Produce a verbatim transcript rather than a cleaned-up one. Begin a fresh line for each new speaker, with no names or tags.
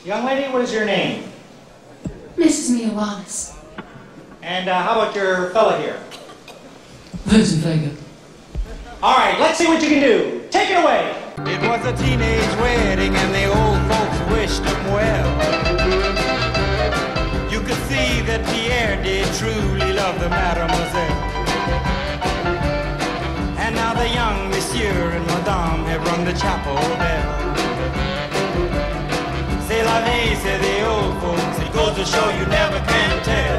Young lady, what is your name?
Missus Mia Wallace.
And uh, how about your fella here?
Vincent Vega.
All right, let's see what you can do. Take it away.
It was a teenage wedding and the old folks wished him well. You could see that Pierre did truly love the mademoiselle. And now the young monsieur and madame have rung the chapel bell. C'est la vie, say the old folks. It goes to show you never can tell.